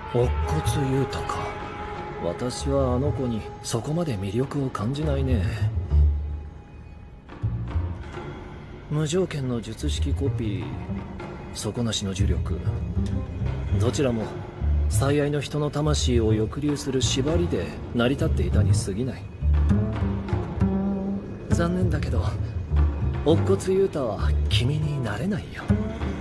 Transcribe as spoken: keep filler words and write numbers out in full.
乙骨憂太か。私はあの子にそこまで魅力を感じないね。無条件の術式コピー、底なしの呪力、どちらも最愛の人の魂を抑留する縛りで成り立っていたに過ぎない。残念だけど乙骨憂太は君になれないよ。